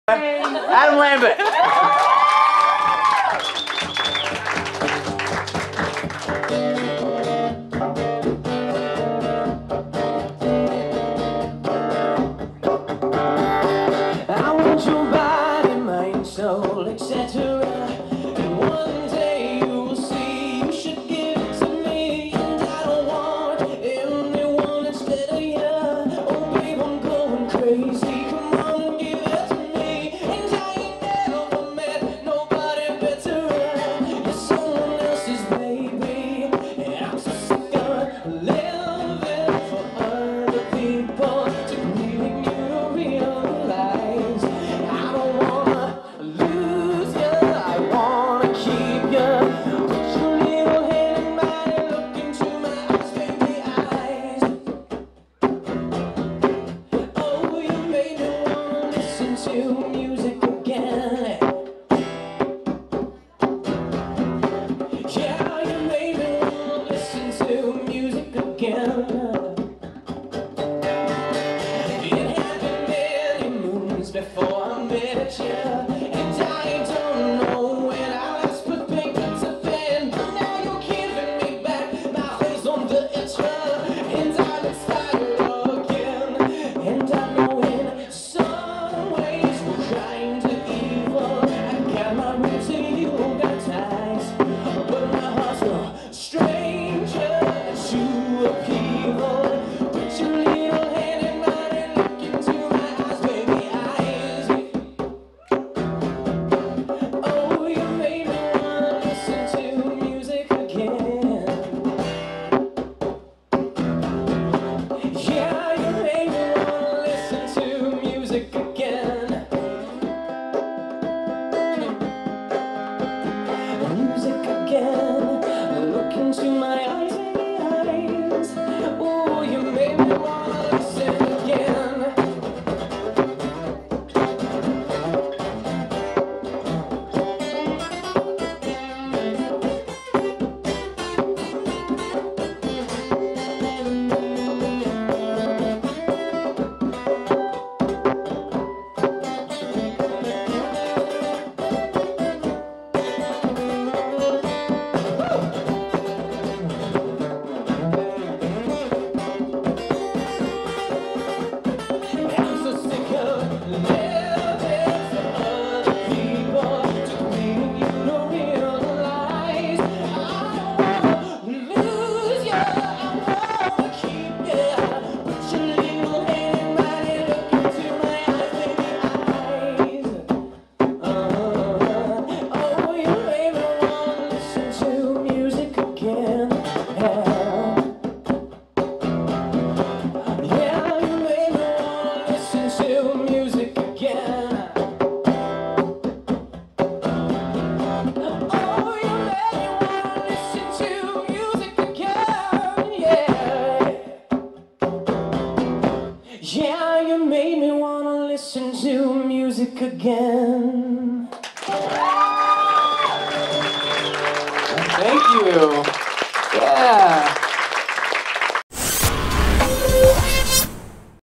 Adam Lambert. I want your body, mind, soul, etc. And one day you will see you should give it to me. And I don't want anyone instead of you. Oh babe, I'm going crazy. Come on and give it to me. And I ain't never met nobody better. You're someone else's baby. And I'm so sick of living for other people to make you realize I don't wanna lose you, I wanna keep you. Put your little hand in mine and look into my eyes, baby, eyes. Oh, you made me wanna listen to music again. Yeah, you made me wanna listen to music again. It happened many moons before I met you, and I don't know when I last put paper to pen. But now you're giving me back my face on the etcher, and I'm inspired again. And I know in some ways we're kind of evil. I got my roots and you got ties, but my heart's no stranger to upheaval. Put your little hand in mine and look into my eyes, baby, eyes. Oh, you made me wanna listen to music again. Yeah, you made me wanna listen to music again. Music again. Look into my eyes, baby, eyes. Oh, you made me wanna listen again. I'm so sick of living for other people to make you don't realize I don't wanna lose you, I wanna keep you. Put your little hand in mine and look into my eyes, baby, eyes. Oh, you made me wanna listen to music again. Yeah, you made me wanna listen to music again. Oh, you made me wanna listen to music again. Yeah. Yeah, you made me wanna listen to music again. Thank you.